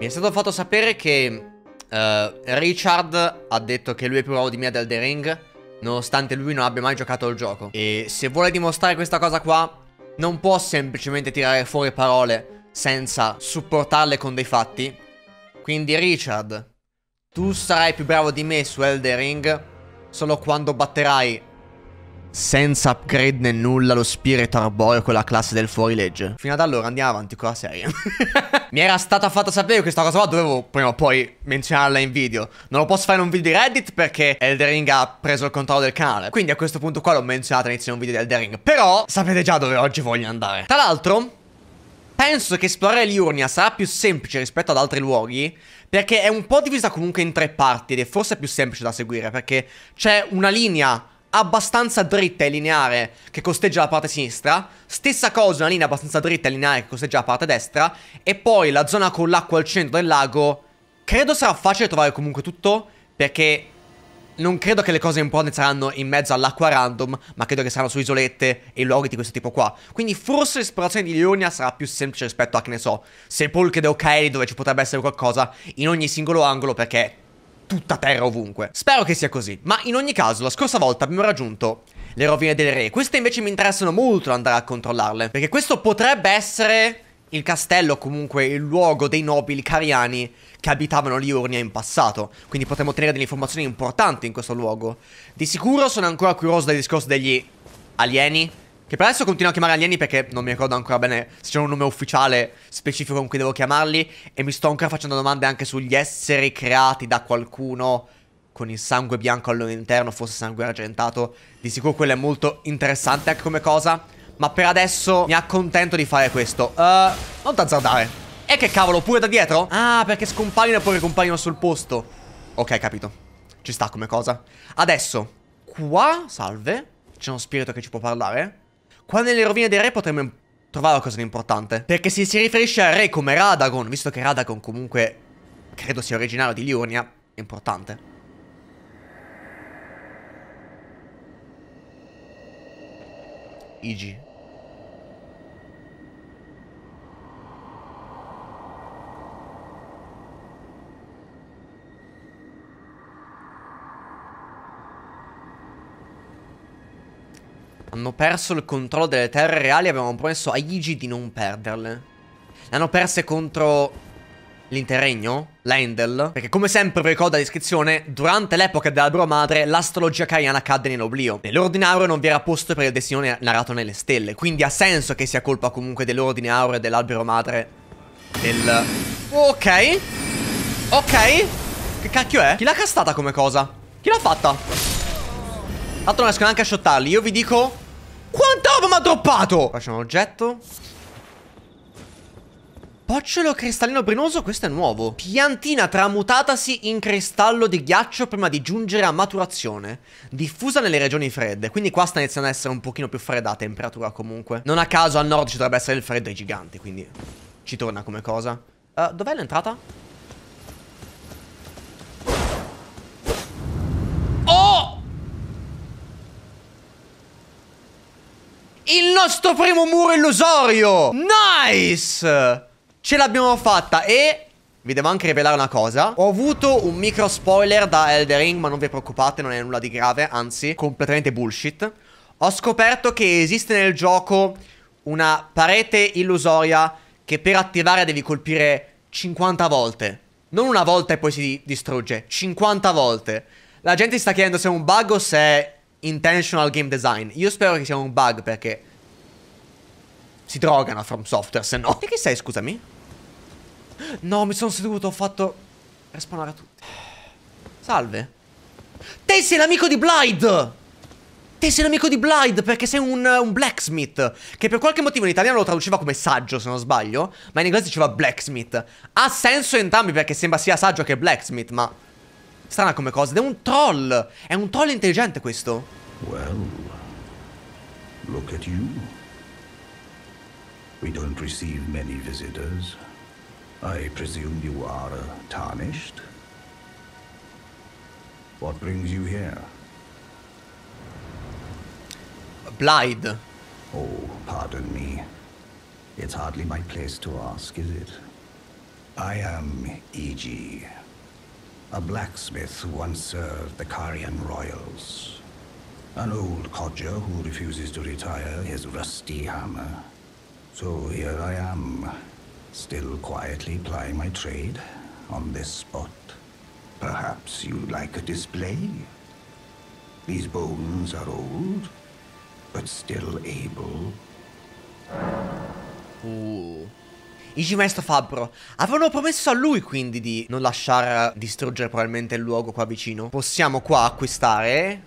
Mi è stato fatto sapere che Richard ha detto che lui è più bravo di me ad Elden Ring, nonostante lui non abbia mai giocato il gioco. E se vuole dimostrare questa cosa qua, non può semplicemente tirare fuori parole senza supportarle con dei fatti. Quindi Richard, tu sarai più bravo di me su Elden Ring solo quando batterai senza upgrade né nulla lo spirito arboreo con la classe del fuorilegge. Fino ad allora andiamo avanti con la serie. Mi era stata fatta sapere questa cosa qua, dovevo prima o poi menzionarla in video. Non lo posso fare in un video di Reddit perché Elden Ring ha preso il controllo del canale. Quindi a questo punto qua l'ho menzionata all'inizio di un video di Elden Ring. Però sapete già dove oggi voglio andare. Tra l'altro, penso che esplorare Liurnia sarà più semplice rispetto ad altri luoghi, perché è un po' divisa comunque in tre parti ed è forse più semplice da seguire, perché c'è una linea abbastanza dritta e lineare che costeggia la parte sinistra, stessa cosa una linea abbastanza dritta e lineare che costeggia la parte destra, e poi la zona con l'acqua al centro del lago. Credo sarà facile trovare comunque tutto, perché non credo che le cose importanti saranno in mezzo all'acqua random, ma credo che saranno su isolette e luoghi di questo tipo qua. Quindi forse l'esplorazione di Liurnia sarà più semplice rispetto a, che ne so, Sepolcre Ocaeli, dove ci potrebbe essere qualcosa in ogni singolo angolo, perché tutta terra ovunque. Spero che sia così. Ma in ogni caso, la scorsa volta abbiamo raggiunto le rovine del re. Queste invece mi interessano molto andare a controllarle, perché questo potrebbe essere il castello o comunque il luogo dei nobili cariani che abitavano Liurnia in passato. Quindi potremmo ottenere delle informazioni importanti in questo luogo. Di sicuro sono ancora curioso del discorso degli alieni, che per adesso continuo a chiamare alieni perché non mi ricordo ancora bene se c'è un nome ufficiale specifico con cui devo chiamarli. E mi sto ancora facendo domande anche sugli esseri creati da qualcuno con il sangue bianco al loro interno, forse sangue argentato. Di sicuro quello è molto interessante anche come cosa, ma per adesso mi accontento di fare questo. Non t'azzardare. E che cavolo, pure da dietro? Ah, perché scompaiono e poi ricompaiono sul posto. Ok, capito. Ci sta come cosa. Adesso, qua, salve, c'è uno spirito che ci può parlare. Qua nelle rovine del re potremmo trovare qualcosa di importante, perché se si riferisce al re come Radagon, visto che Radagon comunque credo sia originario di Liurnia, è importante. Igi. Hanno perso il controllo delle terre reali. Avevamo promesso a Igi di non perderle. Le hanno perse contro l'Interregno, l'Endel, perché come sempre vi ricordo la descrizione, durante l'epoca dell'albero madre l'astrologia cariana cadde nell'oblio. Nell'ordine aureo non vi era posto per il destino narrato nelle stelle, quindi ha senso che sia colpa comunque dell'ordine aureo e dell'albero madre del... Ok. Ok. Che cacchio è? Chi l'ha castata come cosa? Chi l'ha fatta? Tanto non riesco neanche a shottarli. Io vi dico quanta roba mi ha droppato. Qua c'è un oggetto. Bocciolo cristallino brinoso. Questo è nuovo. Piantina tramutatasi in cristallo di ghiaccio prima di giungere a maturazione, diffusa nelle regioni fredde. Quindi qua sta iniziando ad essere un pochino più fredda a temperatura comunque. Non a caso al nord ci dovrebbe essere il freddo ai giganti, quindi ci torna come cosa. Dov'è l'entrata? Oh! Il nostro primo muro illusorio! Nice! Ce l'abbiamo fatta e... vi devo anche rivelare una cosa. Ho avuto un micro spoiler da Elden Ring, ma non vi preoccupate, non è nulla di grave, anzi, completamente bullshit. Ho scoperto che esiste nel gioco una parete illusoria che per attivare devi colpire 50 volte. Non una volta e poi si distrugge, 50 volte. La gente si sta chiedendo se è un bug o se è intentional game design. Io spero che sia un bug perché si drogano a From Software, se no. E chi sei, scusami? No, mi sono seduto, ho fatto respawnare tutti. Salve. Te sei l'amico di Blythe! Te sei l'amico di Blythe perché sei un blacksmith, che per qualche motivo in italiano lo traduceva come saggio, se non sbaglio, ma in inglese diceva blacksmith. Ha senso entrambi perché sembra sia saggio che blacksmith, ma strana come cosa. Ed è un troll. È un troll intelligente questo. Well, look at you. We don't receive many visitors. I presume you are tarnished? What brings you here? Blythe. Oh, pardon me. It's hardly my place to ask, is it? I am E.G., a blacksmith who once served the Carian royals. An old codger who refuses to retire his rusty hammer. So here I am, still quietly plying my trade on this spot. Perhaps you'd like a display? These bones are old, but still able. Igi Maestro Fabbro. Avevano promesso a lui quindi di non lasciare distruggere probabilmente il luogo qua vicino. Possiamo qua acquistare.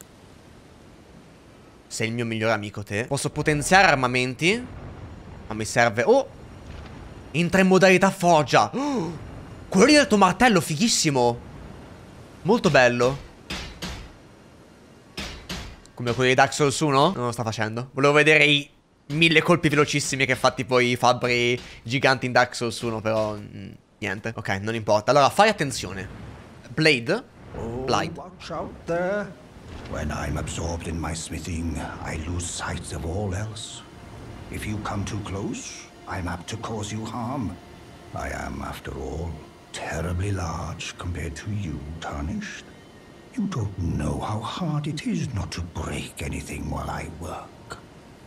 Sei il mio migliore amico te. Posso potenziare armamenti. Ma mi serve... Oh! Entra in modalità forgia. Oh! Quello lì del tuo martello, fighissimo. Molto bello. Come quelli di Dark Souls 1? Non lo sta facendo. Volevo vedere i 1000 colpi velocissimi che ha fatti poi i fabbri giganti in Dark Souls 1, però niente. Ok, non importa. Allora, fai attenzione. Blade. Blade. Watch out there. When I'm absorbed in my smithing, I lose sight of all else. If you come too close, I'm apt to cause you harm. I am, after all, terribly large compared to you, Tarnished. You don't know how hard it is not to break anything while I work.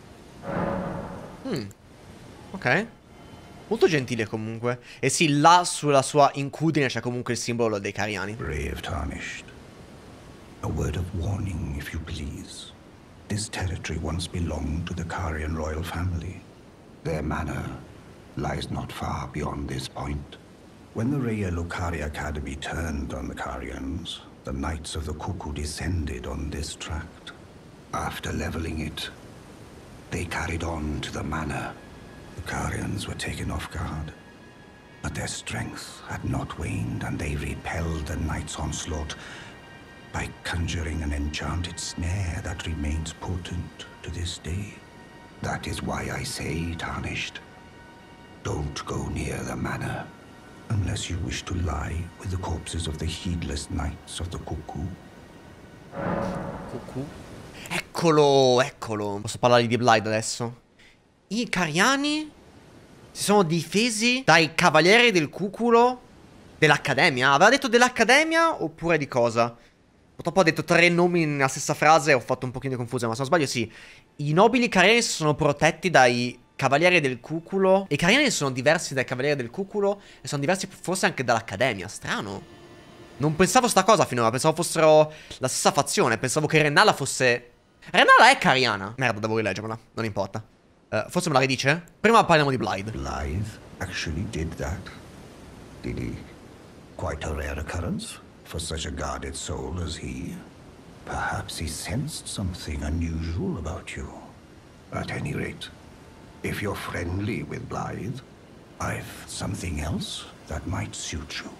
Ok. Molto gentile comunque. E sì, là sulla sua incudine c'è comunque il simbolo dei Cariani. Brave Tarnished. A word of warning, if you please. This territory once belonged to the Carian royal family. Their manor lies not far beyond this point. When the Raya Lucari Academy turned on the Carians, the Knights of the Cuckoo descended on this tract. After leveling it, they carried on to the manor. The Carians were taken off guard, but their strength had not waned, and they repelled the Knights' onslaught by conjuring an enchanted snare that remains potent to this day. That is why I say, Tarnished, don't go near the manor, unless you wish to lie with the corpses of the heedless Knights of the Cuckoo. Cuckoo? Eccolo, eccolo. Posso parlare di Blade adesso? I Cariani si sono difesi dai cavalieri del cuculo dell'Accademia. Aveva detto dell'Accademia oppure di cosa? Purtroppo ho detto 3 nomi nella stessa frase e ho fatto un pochino di confusione, ma se non sbaglio sì. I nobili Cariani sono protetti dai cavalieri del cuculo. I Cariani sono diversi dai cavalieri del cuculo e sono diversi forse anche dall'Accademia. Strano. Non pensavo sta cosa finora, pensavo fossero la stessa fazione. Pensavo che Rennala fosse... Rennala è Cariana. Merda, devo rileggermela, non importa. Forse me la ridice? Prima parliamo di Blade. Blythe actually did that. Did he? Quite a rare occurrence for such a guarded soul as he. Perhaps he sensed something unusual about you. At any rate, if you're friendly with Blythe, I've something else that might suit you.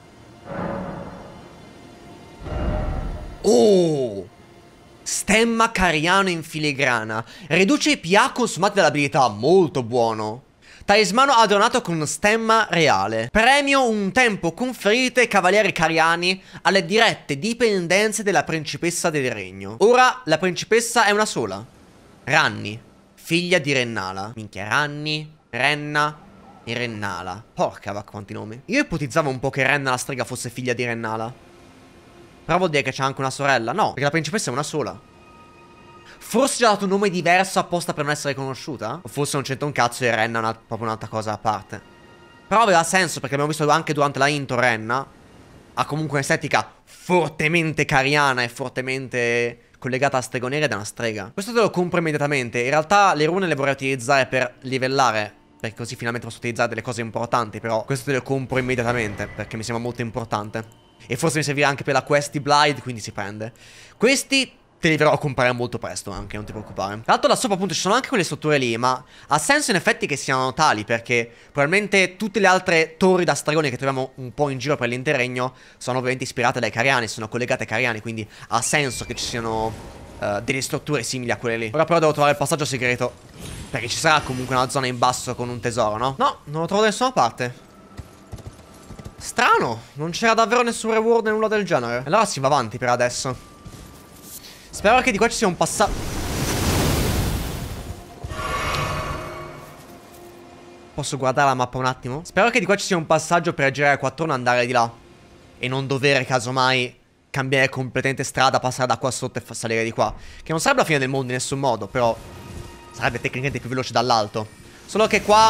Oh! Stemma Cariano in filigrana. Riduce i PA consumati dall'abilità. Molto buono. Talismano adornato con stemma reale. Premio un tempo conferito ai cavalieri Cariani alle dirette dipendenze della principessa del regno. Ora la principessa è una sola. Ranni, figlia di Rennala. Minchia, Ranni, Renna e Rennala. Porca vacca, quanti nomi. Io ipotizzavo un po' che Renna la strega fosse figlia di Rennala. Però vuol dire che c'è anche una sorella. No, perché la principessa è una sola. Forse ci ha dato un nome diverso apposta per non essere riconosciuta? O forse non c'entra un cazzo e Renna è proprio un'altra cosa a parte. Però aveva senso perché abbiamo visto anche durante la intro Renna ha comunque un'estetica fortemente cariana e fortemente collegata a stregonera ed è una strega. Questo te lo compro immediatamente. In realtà le rune le vorrei utilizzare per livellare, perché così finalmente posso utilizzare delle cose importanti. Però questo te lo compro immediatamente perché mi sembra molto importante. E forse mi servirà anche per la quest di Blythe, quindi si prende. Questi te li verrò a comprare molto presto anche, non ti preoccupare. Tra l'altro là sopra appunto ci sono anche quelle strutture lì, ma ha senso in effetti che siano tali, perché probabilmente tutte le altre torri da stregoni che troviamo un po' in giro per l'intero regno sono ovviamente ispirate dai Cariani, sono collegate ai Cariani, quindi ha senso che ci siano delle strutture simili a quelle lì. Ora però devo trovare il passaggio segreto, perché ci sarà comunque una zona in basso con un tesoro, no? No, non lo trovo da nessuna parte. Strano, non c'era davvero nessun reward né nulla del genere. Allora si va avanti per adesso. Spero che di qua ci sia un passaggio. Posso guardare la mappa un attimo? Spero che di qua ci sia un passaggio per girare 4 e andare di là. E non dover casomai cambiare completamente strada, passare da qua sotto e salire di qua. Che non sarebbe la fine del mondo in nessun modo, però sarebbe tecnicamente più veloce dall'alto. Solo che qua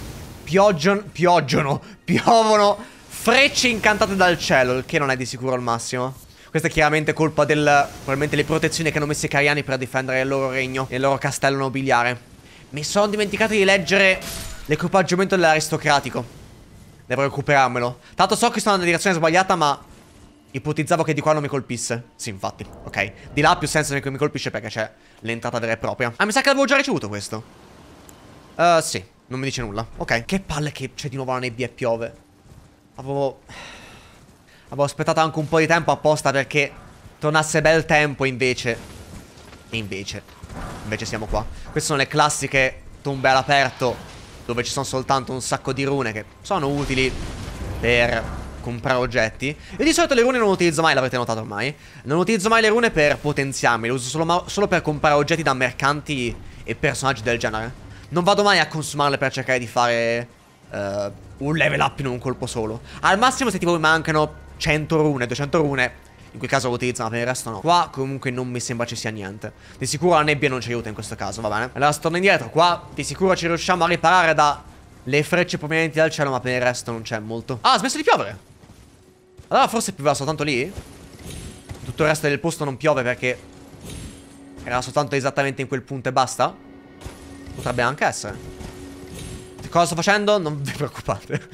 piovono frecce incantate dal cielo, il che non è di sicuro il massimo. Questa è chiaramente colpa probabilmente le protezioni che hanno messo i cariani per difendere il loro regno e il loro castello nobiliare. Mi sono dimenticato di leggere l'equipaggiamento dell'aristocratico. Devo recuperarmelo. Tanto so che sto nella direzione sbagliata, ma ipotizzavo che di qua non mi colpisse. Sì, infatti, ok. Di là ha più senso che mi colpisce perché c'è l'entrata vera e propria. Ah, mi sa che l'avevo già ricevuto questo. Sì, non mi dice nulla. Ok, che palle che c'è di nuovo la nebbia e piove. Avevo aspettato anche un po' di tempo apposta perché tornasse bel tempo invece. E invece siamo qua. Queste sono le classiche tombe all'aperto, dove ci sono soltanto un sacco di rune che sono utili per comprare oggetti. E di solito le rune non utilizzo mai, l'avrete notato ormai. Non utilizzo mai le rune per potenziarmi, le uso solo per comprare oggetti da mercanti e personaggi del genere. Non vado mai a consumarle per cercare di fare un level up in un colpo solo. Al massimo se tipo mi mancano 100 rune, 200 rune, in quel caso lo utilizzo, ma per il resto no. Qua comunque non mi sembra ci sia niente. Di sicuro la nebbia non ci aiuta in questo caso, va bene? Allora torno indietro. Qua di sicuro ci riusciamo a riparare dalle frecce provenienti dal cielo, ma per il resto non c'è molto. Ah, ha smesso di piovere. Allora forse pioveva soltanto lì? Tutto il resto del posto non piove perché era soltanto esattamente in quel punto e basta? Potrebbe anche essere. Cosa sto facendo? Non vi preoccupate.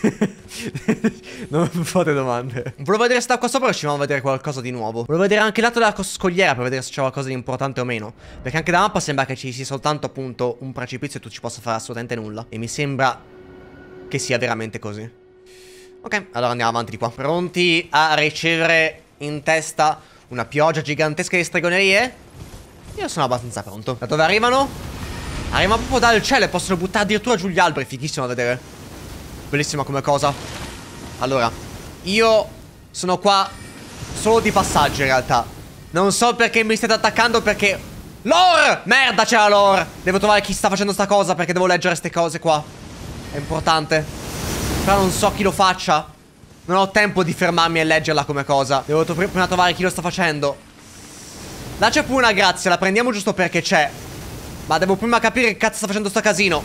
Non mi fate domande. Volevo vedere se da qua sopra riuscivamo a vedere qualcosa di nuovo. Volevo vedere anche il lato della scogliera per vedere se c'è qualcosa di importante o meno. Perché anche da mappa sembra che ci sia soltanto appunto un precipizio e tu ci possa fare assolutamente nulla. E mi sembra che sia veramente così. Ok, allora andiamo avanti di qua. Pronti a ricevere in testa una pioggia gigantesca di stregonerie? Io sono abbastanza pronto. Da dove arrivano? Arriva proprio dal cielo e possono buttare addirittura giù gli alberi. Fighissimo da vedere. Bellissima come cosa. Allora, io sono qua solo di passaggio in realtà. Non so perché mi state attaccando perché... Lore! Merda, c'era Lore! Devo trovare chi sta facendo sta cosa perché devo leggere ste cose qua. È importante. Però non so chi lo faccia. Non ho tempo di fermarmi e leggerla come cosa. Devo prima trovare chi lo sta facendo. Là c'è pure una grazia, la prendiamo giusto perché c'è. Ma devo prima capire che cazzo sta facendo sto casino.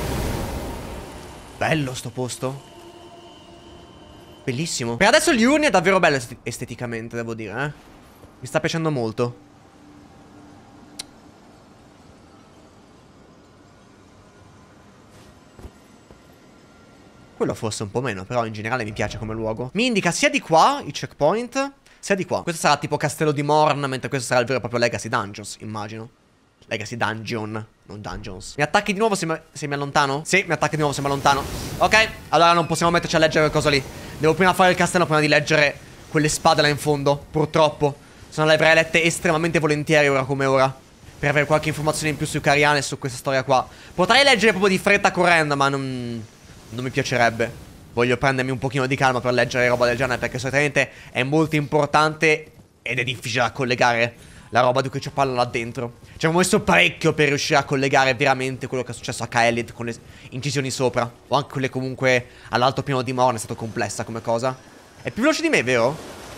Bello sto posto. Bellissimo. Per adesso gli urni è davvero bello esteticamente, devo dire, eh. Mi sta piacendo molto. Quello forse un po' meno, però in generale mi piace come luogo. Mi indica sia di qua, i checkpoint, sia di qua. Questo sarà tipo Castello di Morn, mentre questo sarà il vero e proprio Legacy Dungeons, immagino. Legacy Dungeon, non Dungeons. Mi attacchi di nuovo se mi allontano? Sì, mi attacchi di nuovo se mi allontano. Ok, allora non possiamo metterci a leggere quel coso lì. Devo prima fare il castello prima di leggere quelle spade là in fondo, purtroppo. Se no le avrei lette estremamente volentieri ora come ora, per avere qualche informazione in più sui Cariani e su questa storia qua. Potrei leggere proprio di fretta correndo, ma non mi piacerebbe. Voglio prendermi un pochino di calma per leggere roba del genere, perché solitamente è molto importante ed è difficile da collegare la roba di cui c'è palla là dentro. Ci abbiamo messo parecchio per riuscire a collegare veramente quello che è successo a Kaelid con le incisioni sopra. O anche quelle comunque all'alto piano di Morn, è stato complessa come cosa. È più veloce di me, vero?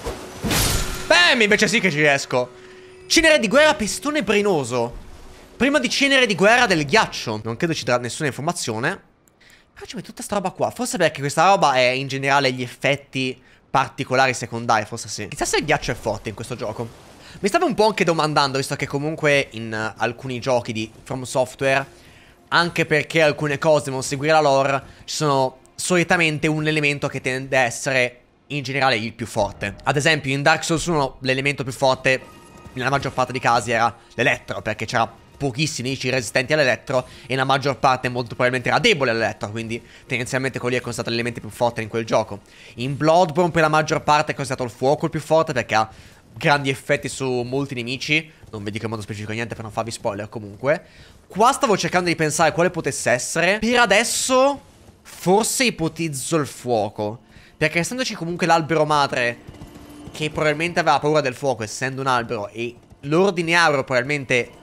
Bam, invece sì che ci riesco. Cenere di guerra pestone brinoso. Prima di cenere di guerra del ghiaccio. Non credo ci darà nessuna informazione. Però ci mette tutta sta roba qua. Forse perché questa roba è in generale gli effetti particolari secondari, forse sì. Chissà se il ghiaccio è forte in questo gioco. Mi stavo un po' anche domandando, visto che comunque in alcuni giochi di From Software, anche perché alcune cose devono seguire la lore, ci sono solitamente un elemento che tende a essere in generale il più forte. Ad esempio in Dark Souls 1 l'elemento più forte nella maggior parte dei casi era l'elettro, perché c'era pochissimi nemici resistenti all'elettro e la maggior parte molto probabilmente era debole all'elettro, quindi tendenzialmente quelli è considerato l'elemento più forte in quel gioco. In Bloodborne per la maggior parte è considerato il fuoco il più forte perché ha grandi effetti su molti nemici. Non vi dico in modo specifico niente per non farvi spoiler comunque. Qua stavo cercando di pensare quale potesse essere. Per adesso forse ipotizzo il fuoco, perché essendoci comunque l'albero madre che probabilmente aveva paura del fuoco essendo un albero, e l'ordine auro probabilmente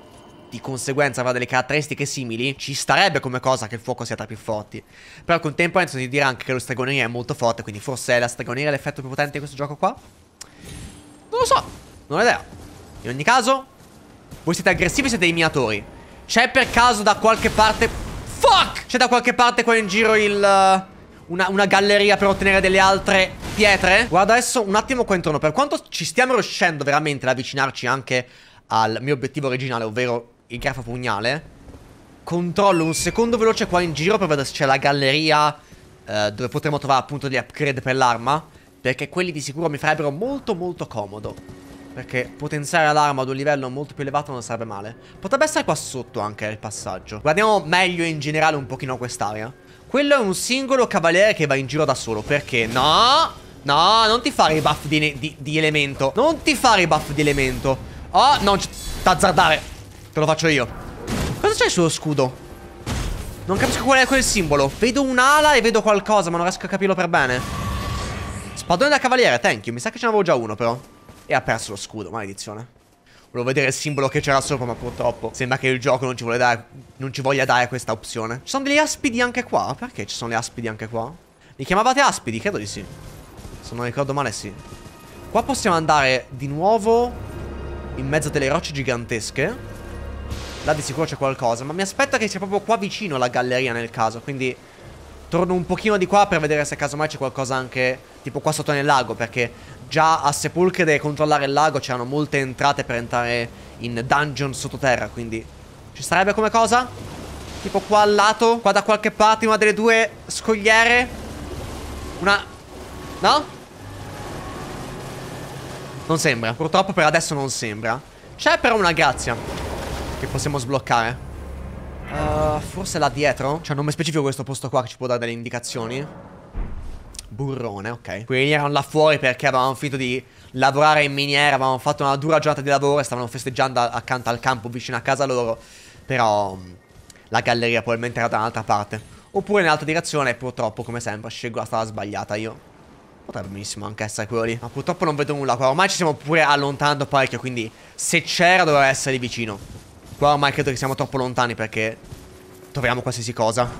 di conseguenza avrà delle caratteristiche simili, ci starebbe come cosa che il fuoco sia tra i più forti. Però al contempo Enzo ti dirà anche che lo stregoneria è molto forte, quindi forse è la stregoneria l'effetto più potente di questo gioco qua? Non lo so, non ho idea. In ogni caso, voi siete aggressivi, siete dei minatori. C'è per caso da qualche parte... Fuck! C'è da qualche parte qua in giro il... Una galleria per ottenere delle altre pietre? Guarda adesso un attimo qua intorno. Per quanto ci stiamo riuscendo veramente ad avvicinarci anche al mio obiettivo originale, ovvero il grafo pugnale, controllo un secondo veloce qua in giro per vedere se c'è la galleria dove potremo trovare appunto degli upgrade per l'arma, perché quelli di sicuro mi farebbero molto molto comodo, perché potenziare l'arma ad un livello molto più elevato non sarebbe male. Potrebbe essere qua sotto anche il passaggio. Guardiamo meglio in generale un pochino quest'area. Quello è un singolo cavaliere che va in giro da solo. Perché? No, no, non ti fare i buff di elemento. Non ti fare i buff di elemento. Oh, non t'azzardare. Te lo faccio io. Cosa c'è sullo scudo? Non capisco qual è quel simbolo. Vedo un'ala e vedo qualcosa, ma non riesco a capirlo per bene. Spadone da cavaliere, thank you. Mi sa che ce n'avevo già uno però. E ha perso lo scudo, maledizione. Volevo vedere il simbolo che c'era sopra, ma purtroppo sembra che il gioco non ci voglia dare questa opzione. Ci sono degli aspidi anche qua? Perché ci sono le aspidi anche qua? Li chiamavate aspidi? Credo di sì. Se non ricordo male sì. Qua possiamo andare di nuovo in mezzo a delle rocce gigantesche. Là di sicuro c'è qualcosa, ma mi aspetta che sia proprio qua vicino la galleria nel caso. Quindi torno un pochino di qua per vedere se casomai c'è qualcosa anche tipo qua sotto nel lago, perché già a Sepulchere e controllare il lago c'erano molte entrate per entrare in dungeon sottoterra, quindi ci sarebbe come cosa? Tipo qua al lato, qua da qualche parte, una delle due scogliere. Una... no? Non sembra, purtroppo per adesso non sembra. C'è però una grazia che possiamo sbloccare. Forse là dietro? C'è un nome specifico questo posto qua che ci può dare delle indicazioni. Burrone, ok. Quelli erano là fuori perché avevamo finito di lavorare in miniera. Avevamo fatto una dura giornata di lavoro e stavano festeggiando accanto al campo vicino a casa loro. Però la galleria probabilmente era da un'altra parte, oppure in altra direzione. E purtroppo, come sempre, scelgo la strada sbagliata io. Potrebbe benissimo anche essere quello lì, ma purtroppo non vedo nulla qua. Ormai ci stiamo pure allontanando parecchio, quindi se c'era doveva essere lì vicino. Qua ormai credo che siamo troppo lontani perché troviamo qualsiasi cosa.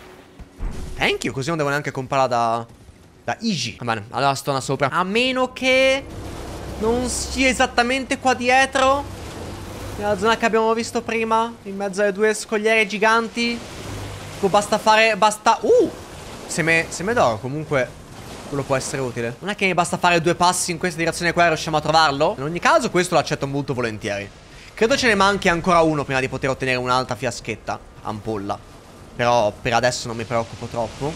Thank you, così non devo neanche comprarla da Easy. Va bene, allora sto sopra. A meno che non sia esattamente qua dietro, nella zona che abbiamo visto prima, in mezzo alle due scogliere giganti. Basta fare, basta... seme d'oro, comunque quello può essere utile. Non è che mi basta fare 2 passi in questa direzione qua e riusciamo a trovarlo? In ogni caso questo lo accetto molto volentieri. Credo ce ne manchi ancora uno prima di poter ottenere un'altra fiaschetta, ampolla. Però per adesso non mi preoccupo troppo.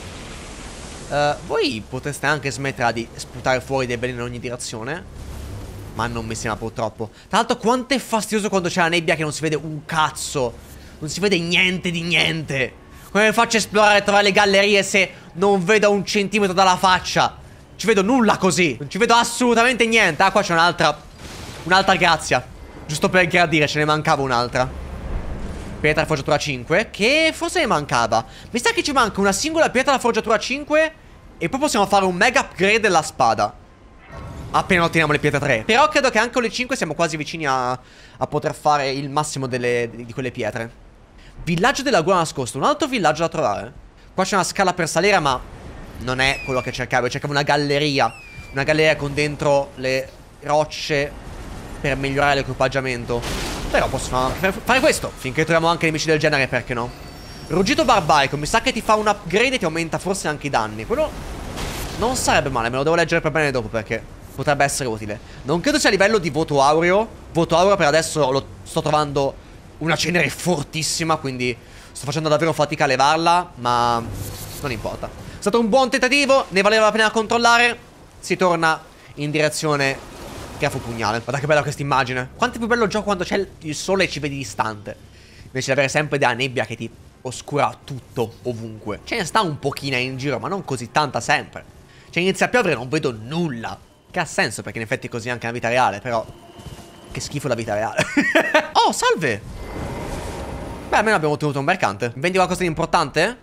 Voi potreste anche smettere di sputare fuori dei veleni in ogni direzione, ma non mi sembra purtroppo. Tra l'altro quanto è fastidioso quando c'è la nebbia che non si vede un cazzo. Non si vede niente di niente. Come faccio a esplorare e trovare le gallerie se non vedo un centimetro dalla faccia? Ci vedo nulla così. Non ci vedo assolutamente niente. Ah, qua c'è un'altra grazia. Giusto per gradire, ce ne mancava un'altra. Pietra da forgiatura 5, che forse ne mancava. Mi sa che ci manca una singola pietra da forgiatura 5 e poi possiamo fare un mega upgrade della spada appena otteniamo le pietre 3. Però credo che anche con le 5 siamo quasi vicini a poter fare il massimo di quelle pietre. Villaggio della Laguna nascosto, un altro villaggio da trovare. Qua c'è una scala per salire, ma non è quello che cercavo. Cercavo una galleria. Una galleria con dentro le rocce per migliorare l'equipaggiamento. Però posso fare questo finché troviamo anche nemici del genere, perché no? Ruggito barbarico, mi sa che ti fa un upgrade e ti aumenta forse anche i danni. Quello non sarebbe male, me lo devo leggere per bene dopo perché potrebbe essere utile. Non credo sia a livello di voto aureo. Voto aureo per adesso lo sto trovando una cenere fortissima, quindi sto facendo davvero fatica a levarla, ma non importa. È stato un buon tentativo, ne valeva la pena controllare. Si torna in direzione grafo pugnale. Guarda che bella questa immagine. Quanto è più bello il gioco quando c'è il sole e ci vedi distante, invece di avere sempre della nebbia che ti oscura tutto ovunque. Ce ne sta un pochino in giro, ma non così tanta sempre. Cioè inizia a piovere e non vedo nulla, che ha senso perché in effetti è così anche nella vita reale. Però che schifo la vita reale. Oh, salve. Beh, almeno abbiamo ottenuto un mercante. Vendi qualcosa di importante?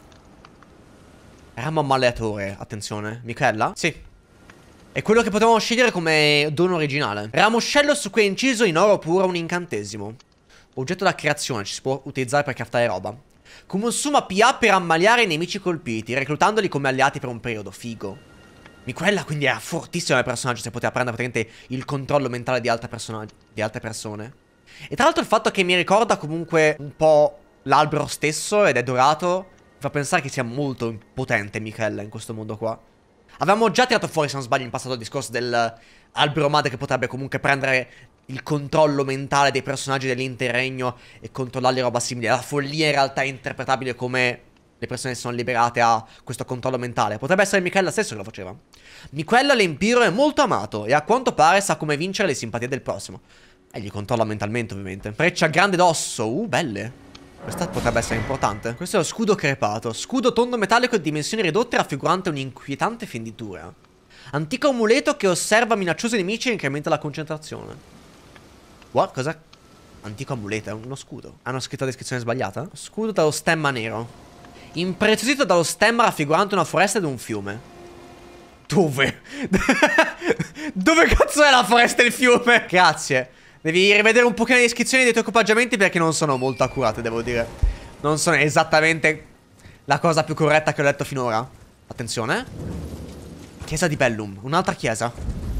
Ramo ammaleatore, attenzione. Michela? Sì. È quello che potevamo scegliere come dono originale. Ramoscello su cui è inciso in oro puro un incantesimo. Oggetto da creazione, ci si può utilizzare per craftare roba. Consuma PA per ammaliare i nemici colpiti, reclutandoli come alleati per un periodo. Figo. Miquella quindi era fortissima nel personaggio, se poteva prendere praticamente il controllo mentale di altre persone. E tra l'altro il fatto che mi ricorda comunque un po' l'albero stesso ed è dorato, mi fa pensare che sia molto potente Miquella in questo mondo qua. Avevamo già tirato fuori, se non sbaglio, in passato il discorso dell'albero madre che potrebbe comunque prendere il controllo mentale dei personaggi dell'intero regno e controllarli roba simile. La follia in realtà è interpretabile come le persone sono liberate a questo controllo mentale. Potrebbe essere Miquella stesso che lo faceva. Miquella l'Empiro è molto amato e a quanto pare sa come vincere le simpatie del prossimo. E gli controlla mentalmente, ovviamente. Freccia grande d'osso. Belle. Questa potrebbe essere importante. Questo è lo scudo crepato. Scudo tondo metallico di dimensioni ridotte raffigurante un'inquietante fenditura. Antico amuleto che osserva minacciosi nemici e incrementa la concentrazione. What? Cos'è? Antico amuleto, è uno scudo. Hanno scritto la descrizione sbagliata? Scudo dallo stemma nero. Impreziosito dallo stemma raffigurante una foresta ed un fiume. Dove? Dove cazzo è la foresta e il fiume? Grazie. Devi rivedere un pochino le descrizioni dei tuoi equipaggiamenti perché non sono molto accurate, devo dire. Non sono esattamente la cosa più corretta che ho letto finora. Attenzione. Chiesa di Bellum, un'altra chiesa.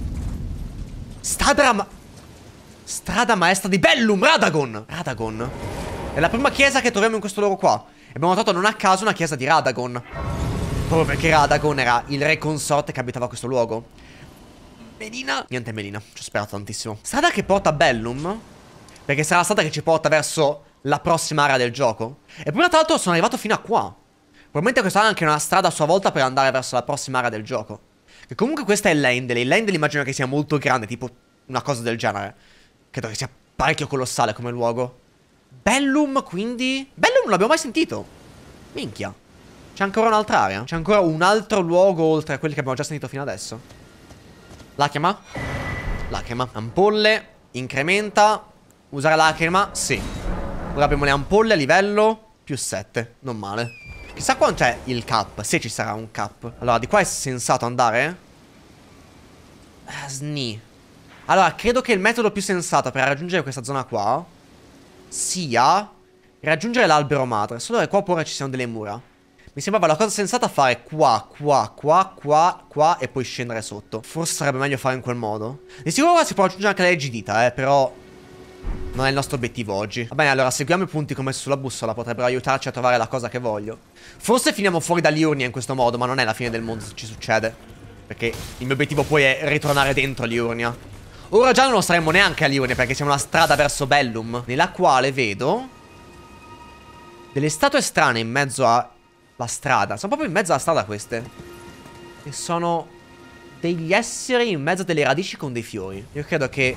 Strada maestra di Bellum, Radagon. Radagon. È la prima chiesa che troviamo in questo luogo qua. Abbiamo notato non a caso una chiesa di Radagon. Proprio perché Radagon era il re consorte che abitava questo luogo. Melina. Niente Melina, ci ho sperato tantissimo. Strada che porta a Bellum, perché sarà la strada che ci porta verso la prossima area del gioco. E poi tra l'altro sono arrivato fino a qua. Probabilmente questa è anche una strada a sua volta per andare verso la prossima area del gioco. Che comunque questa è Lendely. Lendely immagino che sia molto grande, tipo una cosa del genere. Credo che sia parecchio colossale come luogo. Bellum, quindi... Bellum non l'abbiamo mai sentito. Minchia. C'è ancora un'altra area. C'è ancora un altro luogo oltre a quelli che abbiamo già sentito fino adesso. Lacrima. Lacrima. Ampolle. Incrementa. Usare lacrima. Sì. Ora abbiamo le ampolle a livello +7. Non male. Chissà quanto è il cap. Se ci sarà un cap. Allora, di qua è sensato andare? Sni. Allora, credo che il metodo più sensato per raggiungere questa zona qua sia raggiungere l'albero madre. Solo che qua pure ci sono delle mura. Mi sembrava la cosa sensata fare qua e poi scendere sotto. Forse sarebbe meglio fare in quel modo. Di sicuro ora si può raggiungere anche la Legidita, però non è il nostro obiettivo oggi. Va bene, allora seguiamo i punti come sulla bussola. Potrebbero aiutarci a trovare la cosa che voglio. Forse finiamo fuori da Liurnia in questo modo, ma non è la fine del mondo se ci succede. Perché il mio obiettivo poi è ritornare dentro Liurnia. Ora già non lo saremmo neanche a Liurnia, perché siamo una strada verso Bellum, nella quale vedo delle statue strane in mezzo alla strada. Sono proprio in mezzo alla strada queste. E sono degli esseri in mezzo a delle radici con dei fiori. Io credo che...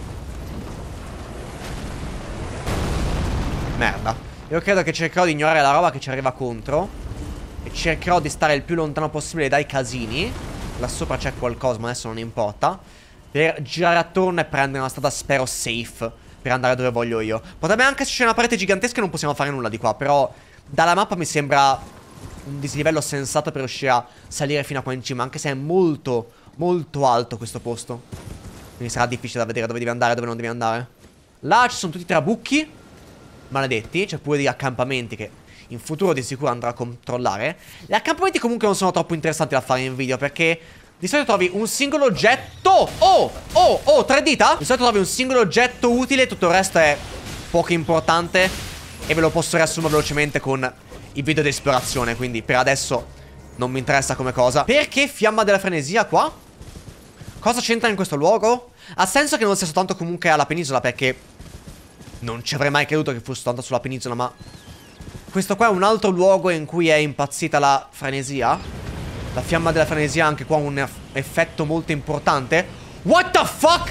Merda. Io credo che cercherò di ignorare la roba che ci arriva contro. E cercherò di stare il più lontano possibile dai casini. Là sopra c'è qualcosa, ma adesso non importa. Per girare attorno e prendere una strada, spero, safe per andare dove voglio io. Potrebbe anche esserci una parete gigantesca e non possiamo fare nulla di qua. Però dalla mappa mi sembra un dislivello sensato per riuscire a salire fino a qua in cima. Anche se è molto, molto alto questo posto. Quindi sarà difficile da vedere dove devi andare e dove non devi andare. Là ci sono tutti i trabucchi maledetti. C'è pure degli accampamenti che in futuro di sicuro andrò a controllare. Gli accampamenti comunque non sono troppo interessanti da fare in video, perché di solito trovi un singolo oggetto. Tre dita. Di solito trovi un singolo oggetto utile, tutto il resto è poco importante. E ve lo posso riassumere velocemente con i video di esplorazione. Quindi per adesso non mi interessa come cosa. Perché fiamma della frenesia qua? Cosa c'entra in questo luogo? Ha senso che non sia soltanto comunque alla penisola, perché non ci avrei mai creduto che fosse soltanto sulla penisola. Ma questo qua è un altro luogo in cui è impazzita la frenesia. La fiamma della frenesia ha anche qua un effetto molto importante. What the fuck?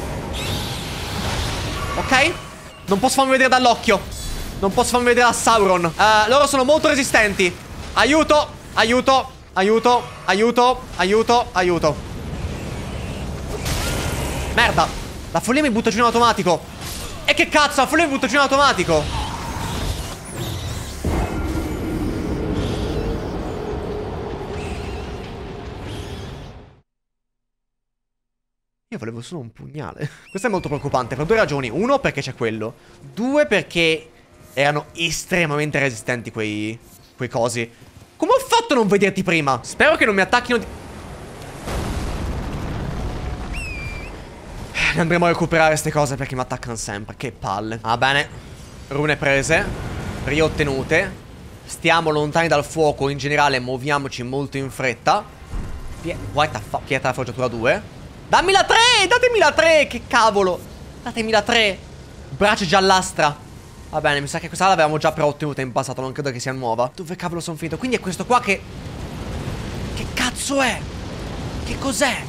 Ok. Non posso farmi vedere dall'occhio. Non posso farmi vedere a Sauron. Loro sono molto resistenti. Aiuto. Aiuto. Aiuto. Aiuto. Aiuto. Aiuto. Merda. La follia mi butta giù in automatico. E che cazzo, la follia mi butta giù in automatico. Io volevo solo un pugnale. Questo è molto preoccupante per due ragioni. Uno, perché c'è quello. Due, perché erano estremamente resistenti quei cosi. Come ho fatto a non vederti prima? Spero che non mi attacchino Ne andremo a recuperare queste cose perché mi attaccano sempre. Che palle. Va bene. Rune prese. Riottenute. Stiamo lontani dal fuoco. In generale muoviamoci molto in fretta. What the fuck? Pietra forgiatura 2. Dammi la 3! Datemi la 3! Che cavolo! Datemi la 3! Braccio giallastra. Va bene, mi sa che questa l'avevamo già però ottenuta in passato. Non credo che sia nuova. Dove cavolo sono finito? Quindi è questo qua che cazzo è? Che cos'è?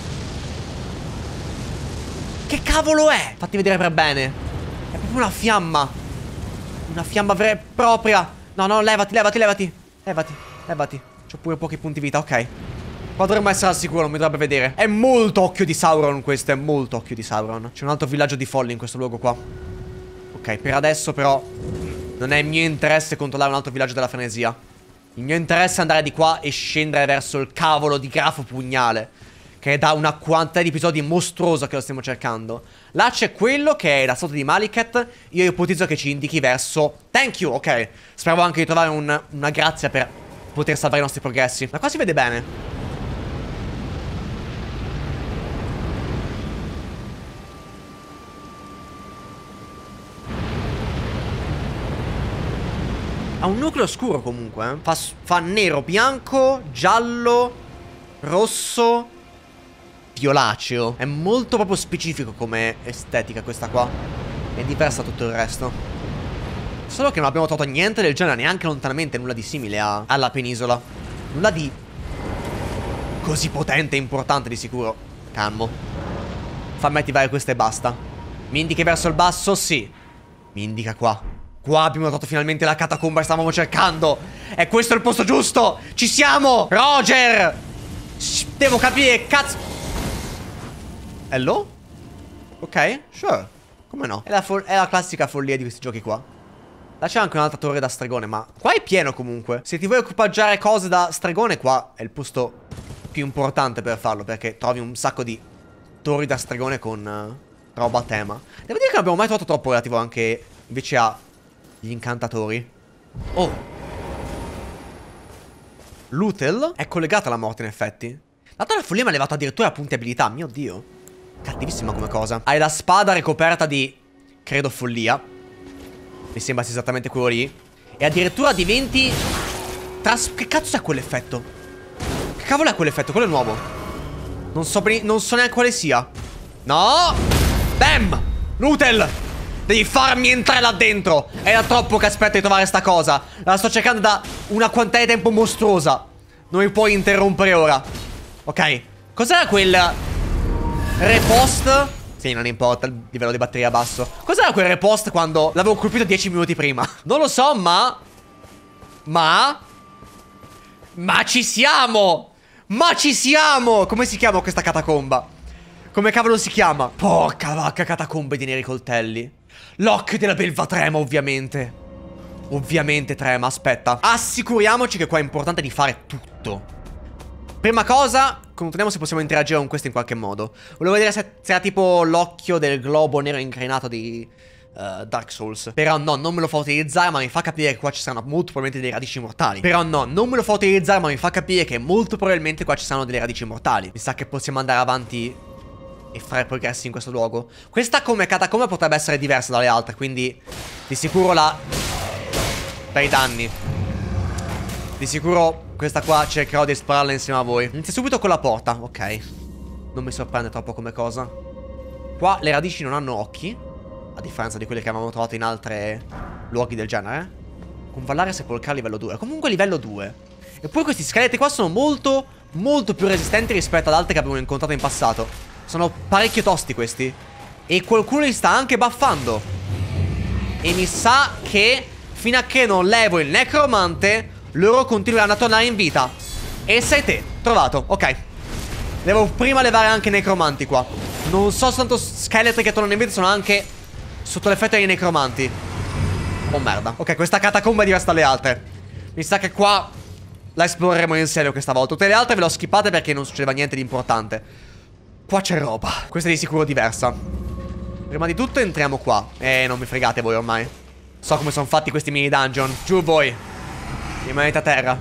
Che cavolo è? Fatti vedere per bene. È proprio una fiamma. Una fiamma vera e propria. No, no, levati. C'ho pure pochi punti vita, ok. Qua dovremmo essere al sicuro, non mi dovrebbe vedere. È molto occhio di Sauron questo, è molto occhio di Sauron. C'è un altro villaggio di folli in questo luogo qua. Ok, per adesso però non è mio interesse controllare un altro villaggio della frenesia. Il mio interesse è andare di qua e scendere verso il cavolo di grafo pugnale, che è da una quantità di episodi mostruosa che lo stiamo cercando. Là c'è quello che è la sorta di Maliket. Io ipotizzo che ci indichi verso... Thank you, ok. Speravo anche di trovare una grazia per poter salvare i nostri progressi. Ma qua si vede bene. Ha un nucleo scuro comunque, fa nero, bianco, giallo, rosso, violaceo. È molto proprio specifico come estetica questa qua. È diversa da tutto il resto. Solo che non abbiamo trovato niente del genere, neanche lontanamente nulla di simile alla penisola. Nulla di così potente e importante di sicuro. Calmo. Fammi attivare questo e basta. Mi indichi verso il basso? Sì. Mi indica qua. Qua abbiamo trovato finalmente la catacomba che stavamo cercando. E questo è il posto giusto. Ci siamo. Roger. Devo capire, cazzo. Hello? Ok, sure. Come no? È la classica follia di questi giochi qua. Là c'è anche un'altra torre da stregone, ma qua è pieno comunque. Se ti vuoi equipaggiare cose da stregone, qua è il posto più importante per farlo, perché trovi un sacco di torri da stregone con roba a tema. Devo dire che non abbiamo mai trovato troppo relativo anche invece a gli incantatori. Oh, Lutel è collegata alla morte in effetti. L'altra la follia mi ha levato addirittura punti abilità. Mio dio, cattivissima come cosa. Hai la spada ricoperta di, credo, follia. Mi sembra sia esattamente quello lì. E addirittura diventi che cazzo è quell'effetto? Che cavolo è quell'effetto? Quello è nuovo. Non so neanche quale sia. No. Bam. Lutel, devi farmi entrare là dentro. È da troppo che aspetto di trovare sta cosa. La sto cercando da una quantità di tempo mostruosa. Non mi puoi interrompere ora. Ok. Cos'era quel repost? Sì, non importa, il livello di batteria basso. Cos'era quel repost quando l'avevo colpito 10 minuti prima? Non lo so, ma ci siamo! Ma ci siamo! Come si chiama questa catacomba? Come cavolo si chiama? Porca vacca, catacombe di neri coltelli. L'occhio della belva trema, ovviamente. Ovviamente trema, aspetta. Assicuriamoci che qua è importante di fare tutto. Prima cosa, controlliamo se possiamo interagire con questo in qualche modo. Volevo vedere se era tipo l'occhio del globo nero incrinato di Dark Souls. Però no, non me lo fa utilizzare, ma mi fa capire che qua ci saranno molto probabilmente delle radici mortali. Però no, non me lo fa utilizzare, ma mi fa capire che molto probabilmente qua ci saranno delle radici mortali. Mi sa che possiamo andare avanti e fare progressi in questo luogo. Questa come catacomba potrebbe essere diversa dalle altre, quindi di sicuro per i danni. Di sicuro questa qua cercherò di spararla insieme a voi. Inizio subito con la porta, ok. Non mi sorprende troppo come cosa. Qua le radici non hanno occhi, a differenza di quelle che avevamo trovato in altri luoghi del genere. Convallare sepolcare livello 2. Comunque livello 2. Eppure questi scheletri qua sono molto, molto più resistenti rispetto ad altri che abbiamo incontrato in passato. Sono parecchio tosti questi. E qualcuno li sta anche buffando. E mi sa che fino a che non levo il necromante, loro continueranno a tornare in vita. E sei te, trovato, ok. Devo prima levare anche i necromanti qua. Non so se tanto scheletri che tornano in vita sono anche sotto l'effetto dei necromanti. Oh merda. Ok, questa catacomba è diversa dalle altre. Mi sa che qua la esploreremo in serio questa volta. Tutte le altre ve le ho skippate perché non succedeva niente di importante. Qua c'è roba. Questa è di sicuro diversa. Prima di tutto entriamo qua. Non mi fregate voi ormai. So come sono fatti questi mini dungeon. Giù voi. Rimanete a terra.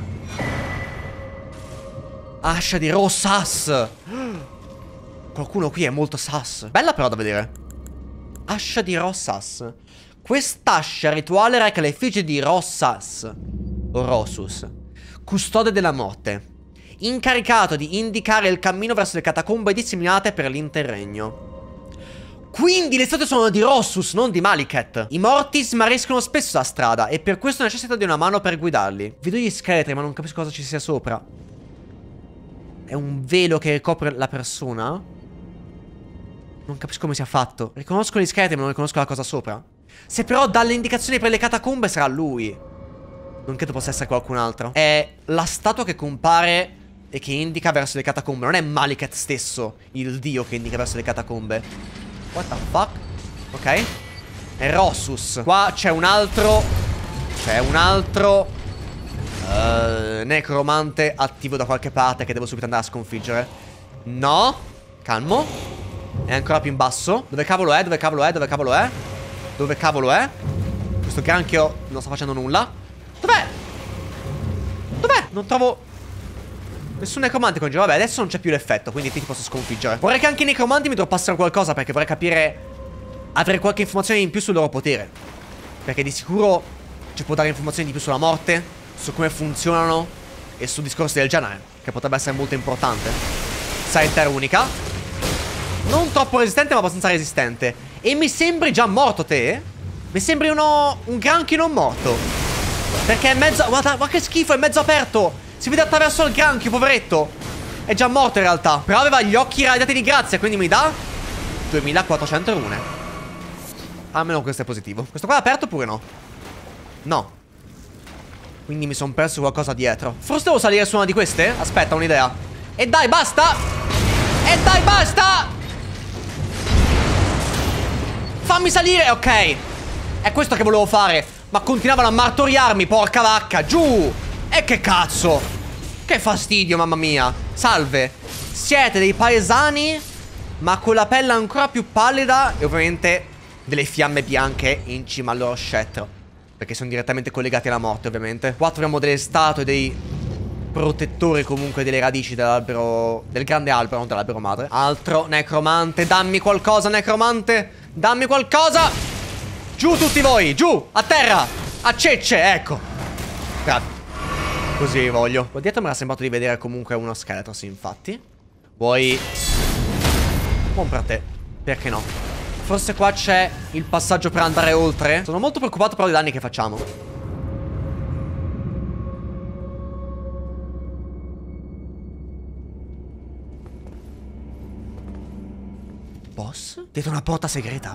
Ascia di Rossas. Qualcuno qui è molto sass. Bella però da vedere. Ascia di Rossas. Quest'ascia rituale reca l'effigie di Rossas, o Rossus, custode della morte, incaricato di indicare il cammino verso le catacombe disseminate per l'interregno. Quindi le statue sono di Rossus, non di Maliket. I morti smarriscono spesso la strada e per questo necessita di una mano per guidarli. Vedo gli scheletri ma non capisco cosa ci sia sopra. È un velo che ricopre la persona? Non capisco come sia fatto. Riconosco gli scheletri ma non riconosco la cosa sopra. Se però dà le indicazioni per le catacombe sarà lui. Non credo possa essere qualcun altro. È la statua che compare e che indica verso le catacombe. Non è Maliket stesso il dio che indica verso le catacombe. What the fuck? Ok. È Rossus. Qua c'è un altro. C'è un altro necromante attivo da qualche parte che devo subito andare a sconfiggere. No. Calmo. È ancora più in basso. Dove cavolo è? Dove cavolo è? Dove cavolo è? Dove cavolo è? Questo granchio non sta facendo nulla. Dov'è? Dov'è? Non trovo nessun necromante con giro. Vabbè, adesso non c'è più l'effetto, quindi ti posso sconfiggere. Vorrei che anche i necromanti mi droppassero qualcosa, perché vorrei capire, avere qualche informazione in più sul loro potere. Perché di sicuro ci può dare informazioni di più sulla morte, su come funzionano e su discorsi del genere, che potrebbe essere molto importante. Saetta unica. Non troppo resistente ma abbastanza resistente. E mi sembri già morto te? Mi sembri un granchio non morto. Perché è mezzo... Guarda che schifo, è mezzo aperto. Si vede attraverso il granchio, poveretto. È già morto in realtà. Però aveva gli occhi radiati di grazia, quindi mi dà 2400 rune. Almeno questo è positivo. Questo qua è aperto oppure no? No. Quindi mi sono perso qualcosa dietro. Forse devo salire su una di queste? Aspetta, ho un'idea. E dai, basta! E dai, basta! Fammi salire, ok. È questo che volevo fare. Ma continuavano a martoriarmi, porca vacca. Giù. E che cazzo. Che fastidio, mamma mia. Salve. Siete dei paesani, ma con la pelle ancora più pallida e ovviamente delle fiamme bianche in cima al loro scettro, perché sono direttamente collegati alla morte, ovviamente. Qua troviamo delle statue, dei protettori comunque delle radici dell'albero, del grande albero, non dell'albero madre. Altro necromante. Dammi qualcosa, necromante. Dammi qualcosa. Giù tutti voi, giù, a terra, a cecce, ecco. Grazie. Così voglio. Qua dietro mi era sembrato di vedere comunque uno scheletro, sì, infatti. Vuoi... compra te. Perché no? Forse qua c'è il passaggio per andare oltre. Sono molto preoccupato però dei danni che facciamo. Boss? Dietro una porta segreta?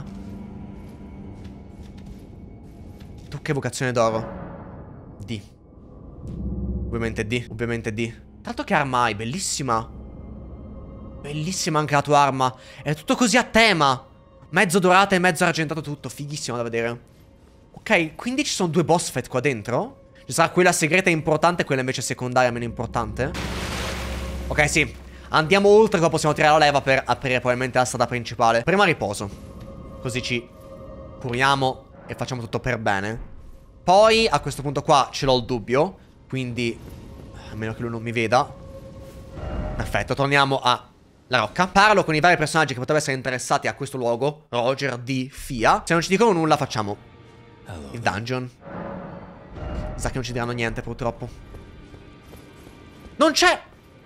Tu che vocazione d'oro? D. Ovviamente D. Ovviamente D. Tanto che arma hai, bellissima. Bellissima anche la tua arma. È tutto così a tema. Mezzo dorata e mezzo argentato tutto. Fighissimo da vedere. Ok, quindi ci sono due boss fight qua dentro. Ci sarà quella segreta importante e quella invece secondaria meno importante. Ok, sì. Andiamo oltre, qua possiamo tirare la leva per aprire probabilmente la strada principale. Prima riposo. Così ci curiamo e facciamo tutto per bene. Poi a questo punto qua ce l'ho il dubbio. Quindi a meno che lui non mi veda. Perfetto, torniamo a la rocca. Parlo con i vari personaggi che potrebbero essere interessati a questo luogo. Roger, D, Fia. Se non ci dicono nulla facciamo il dungeon. Mi sa che non ci diranno niente purtroppo. Non c'è.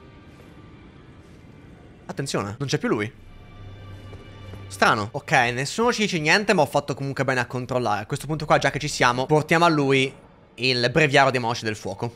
Attenzione, non c'è più lui. Strano. Ok, nessuno ci dice niente, ma ho fatto comunque bene a controllare. A questo punto qua, già che ci siamo, portiamo a lui il breviario dei monaci del fuoco.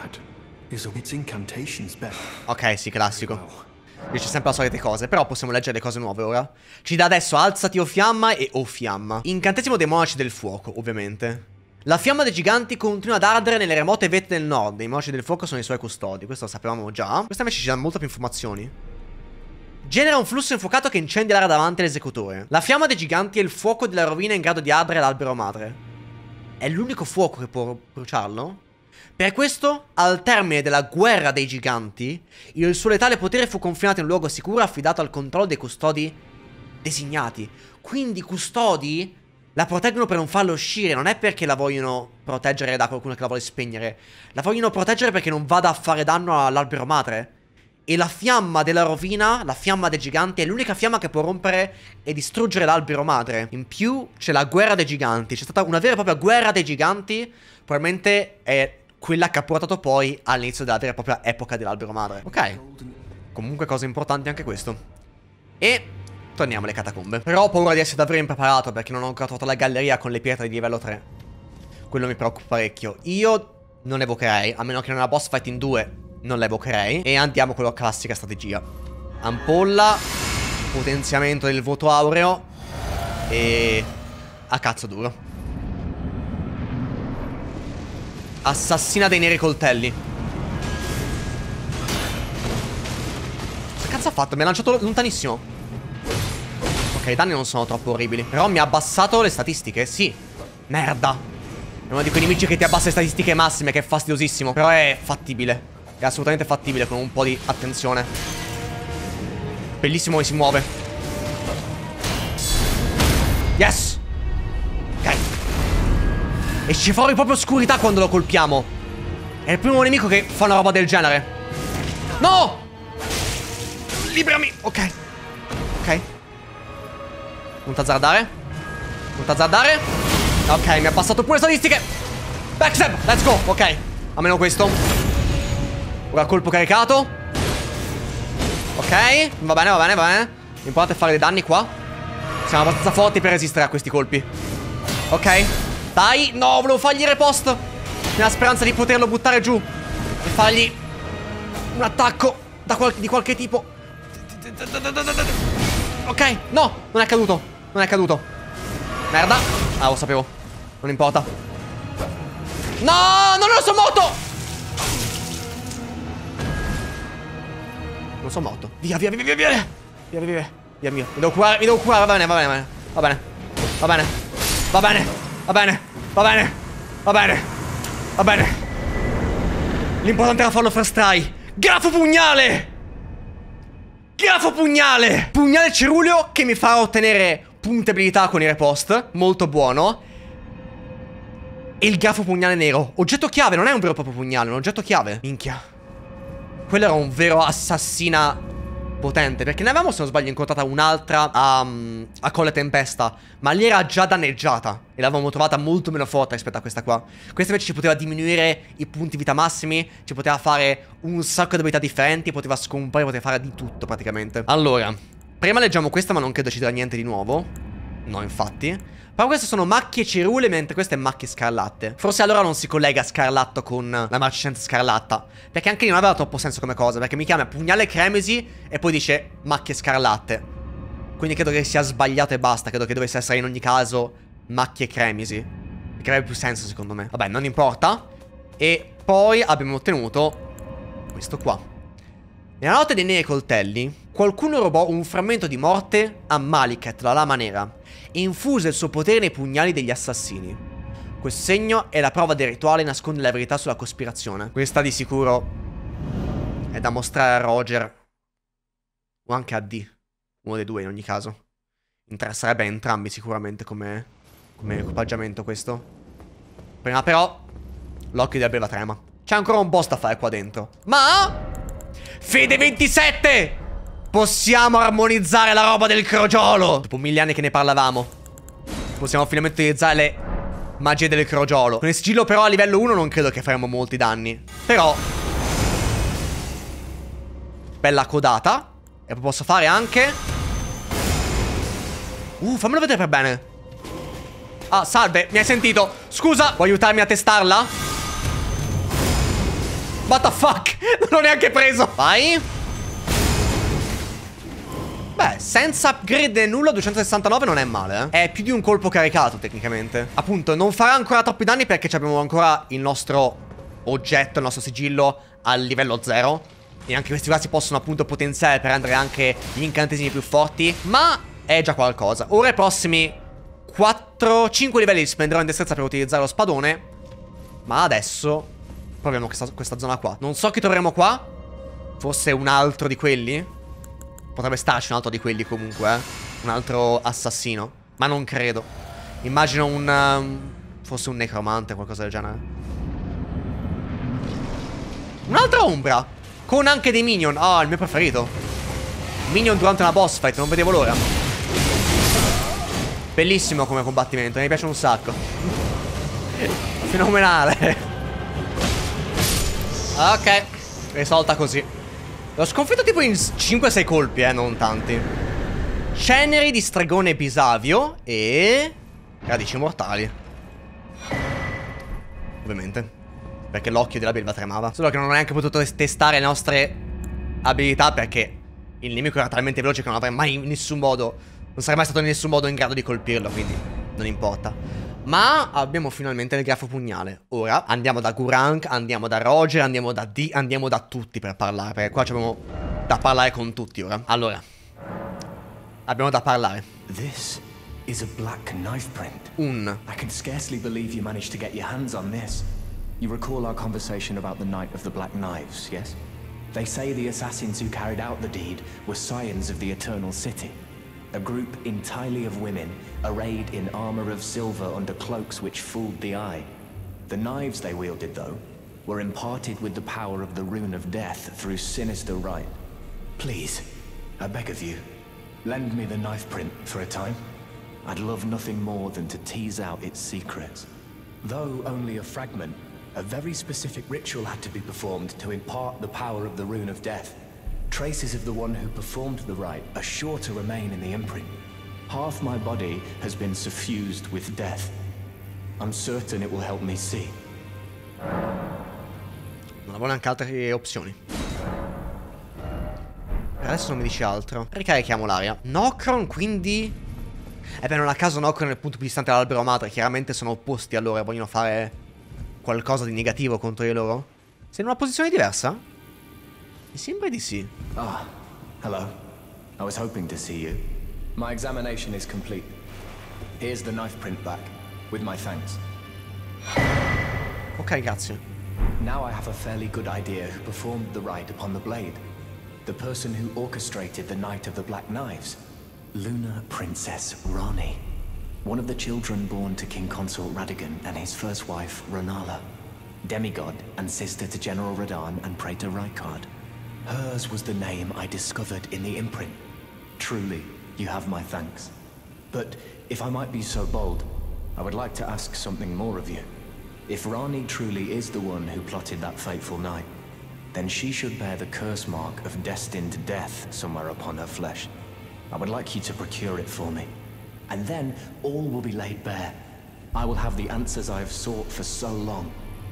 Ok, sì, classico. Dice sempre le solite cose, però possiamo leggere le cose nuove ora. Ci dà adesso alzati o fiamma e o fiamma. Incantesimo dei monaci del fuoco, ovviamente. La fiamma dei giganti continua ad ardere nelle remote vette del nord. I monaci del fuoco sono i suoi custodi. Questo lo sapevamo già. Questa invece ci dà molto più informazioni. Genera un flusso infuocato che incendia l'area davanti all'esecutore. La fiamma dei giganti è il fuoco della rovina in grado di ardere l'albero madre. È l'unico fuoco che può bruciarlo? Per questo, al termine della guerra dei giganti, il suo letale potere fu confinato in un luogo sicuro affidato al controllo dei custodi designati. Quindi i custodi la proteggono per non farla uscire, non è perché la vogliono proteggere da qualcuno che la vuole spegnere. La vogliono proteggere perché non vada a fare danno all'albero madre. E la fiamma della rovina, la fiamma dei giganti, è l'unica fiamma che può rompere e distruggere l'albero madre. In più c'è la guerra dei giganti. C'è stata una vera e propria guerra dei giganti. Probabilmente è quella che ha portato poi all'inizio della vera e propria epoca dell'albero madre. Ok. Comunque cose importanti anche questo. E torniamo alle catacombe. Però ho paura di essere davvero impreparato perché non ho ancora trovato la galleria con le pietre di livello 3. Quello mi preoccupa parecchio. Io non evocherei, a meno che non è una boss fight in 2. Non la evocherei. E andiamo con la classica strategia. Ampolla, potenziamento del voto aureo e a cazzo duro. Assassina dei neri coltelli. Che cazzo ha fatto? Mi ha lanciato lontanissimo. Ok, i danni non sono troppo orribili. Però mi ha abbassato le statistiche, sì. Merda. È uno di quei nemici che ti abbassa le statistiche massime, che è fastidiosissimo. Però è fattibile. È assolutamente fattibile con un po' di attenzione. Bellissimo che si muove. Yes. Ok. Esce fuori proprio oscurità quando lo colpiamo. È il primo nemico che fa una roba del genere. No. Liberami. Ok. Ok. Punta azzardare. Punta azzardare. Ok, mi ha passato pure statistiche. Backstab. Let's go. Ok. Almeno questo. Ora colpo caricato. Ok. Va bene, va bene, va bene. L'importante è fare dei danni qua. Siamo abbastanza forti per resistere a questi colpi. Ok. Dai. No, volevo fargli repost nella speranza di poterlo buttare giù e fargli un attacco di qualche tipo. Ok. No, non è caduto. Non è caduto. Merda. Ah, lo sapevo. Non importa. No, non lo so morto. Non sono morto. Via, via, via, via, via. Via, via, via. Via mio. Mi devo curare, Va bene, va bene, va bene. Va bene. Va bene. Va bene. Va bene. Va bene. Va bene. L'importante era farlo first try. Grafo pugnale. Grafo pugnale. Pugnale ceruleo che mi farà ottenere punti abilità con i repost. Molto buono. E il grafo pugnale nero. Oggetto chiave, non è un vero e proprio pugnale, è un oggetto chiave. Minchia. Quello era un vero assassina potente, perché ne avevamo, se non sbaglio, incontrata un'altra a Colle Tempesta, ma lì era già danneggiata e l'avevamo trovata molto meno forte rispetto a questa qua. Questa invece ci poteva diminuire i punti vita massimi, ci poteva fare un sacco di abilità differenti, poteva scomparire, poteva fare di tutto praticamente. Allora, prima leggiamo questa, ma non credo ci sia niente di nuovo. No, infatti. Però queste sono macchie cerule, mentre queste è macchie scarlatte. Forse allora non si collega Scarlatto con la marcescente scarlatta, perché anche lì non aveva troppo senso come cosa, perché mi chiama pugnale cremisi e poi dice macchie scarlatte. Quindi credo che sia sbagliato e basta. Credo che dovesse essere in ogni caso macchie cremisi, perché avrebbe più senso secondo me. Vabbè, non importa. E poi abbiamo ottenuto questo qua. Nella notte dei neri coltelli, qualcuno rubò un frammento di morte a Maliket, la lama nera, e infuse il suo potere nei pugnali degli assassini. Questo segno è la prova del rituale e nasconde la verità sulla cospirazione. Questa di sicuro è da mostrare a Roger, o anche a D. Uno dei due in ogni caso. Interesserebbe a entrambi sicuramente come equipaggiamento questo. Prima però l'occhio di Albeva trema. C'è ancora un boss da fare qua dentro. Ma Fede 27! Possiamo armonizzare la roba del crogiolo. Dopo 1000 anni che ne parlavamo, possiamo finalmente utilizzare le magie del crogiolo. Con il sigillo però a livello 1 non credo che faremo molti danni. Però bella codata. E poi posso fare anche fammelo vedere per bene. Ah, salve, mi hai sentito? Scusa, vuoi aiutarmi a testarla? What the fuck? Non l'ho neanche preso. Vai. Beh, senza upgrade né nulla 269 non è male, eh. È più di un colpo caricato tecnicamente. Appunto, non farà ancora troppi danni perché abbiamo ancora il nostro oggetto, il nostro sigillo al livello 0. E anche questi qua si possono appunto potenziare per rendere anche gli incantesimi più forti. Ma è già qualcosa. Ora i prossimi 4-5 livelli spenderò in destrezza per utilizzare lo spadone. Ma adesso proviamo questa zona qua. Non so chi troveremo qua. Forse un altro di quelli. Potrebbe starci un altro di quelli comunque, un altro assassino. Ma non credo. Immagino forse un necromante, qualcosa del genere. Un'altra ombra, con anche dei minion. Ah, il mio preferito. Minion durante una boss fight, non vedevo l'ora. Bellissimo come combattimento, mi piace un sacco. Fenomenale. Ok, risolta così. L'ho sconfitto tipo in 5-6 colpi, non tanti. Ceneri di stregone Bisavio e radici mortali. Ovviamente, perché l'occhio della belva tremava. Solo che non ho neanche potuto testare le nostre abilità, perché il nemico era talmente veloce che non avrei mai in nessun modo, non sarei mai stato in nessun modo in grado di colpirlo, quindi non importa. Ma abbiamo finalmente il grafo pugnale. Ora andiamo da Gurranq, andiamo da Roger, andiamo da D, andiamo da tutti per parlare, perché qua abbiamo da parlare con tutti ora. Allora, abbiamo da parlare. This is a black knife print. I can scarcely believe you managed to get your hands on this. You recall our conversation about the Night of the Black Knives, yes? They say the assassins who carried out the deed were scions of the Eternal City. A group entirely of women, arrayed in armor of silver under cloaks which fooled the eye. The knives they wielded, though, were imparted with the power of the Rune of Death through sinister rite. Please, I beg of you, lend me the knife print for a time. I'd love nothing more than to tease out its secrets. Though only a fragment, a very specific ritual had to be performed to impart the power of the Rune of Death. Traces of the one who performed the rite are sure to remain in the imprint. Half my body has been suffused with death. I'm certain it will help me see. Non avevo neanche altre opzioni. Per adesso non mi dice altro. Ricarichiamo l'aria. Nokron, quindi... beh, non a caso Nokron è il punto più distante dall'albero madre. Chiaramente sono opposti allora, vogliono fare qualcosa di negativo contro di loro. Sei in una posizione diversa? Mi sembra di sì. Ah, hello. I was hoping to see you. My examination is complete. Here's the knife print back, with my thanks. Ok, grazie. Now I have a fairly good idea who performed the rite upon the blade. The person who orchestrated the Night of the Black Knives. Lunar Princess Rani. One of the children born to King Consort Radagon and his first wife, Renala. Demigod and sister to General Radahn and Praetor Rykard. Hers was the name I discovered in the imprint. Truly, you have my thanks. But if I might be so bold, I would like to ask something more of you. If Rani truly is the one who plotted that fateful night, then she should bear the curse mark of destined death somewhere upon her flesh. I would like you to procure it for me. And then all will be laid bare. I will have the answers I have sought for so long.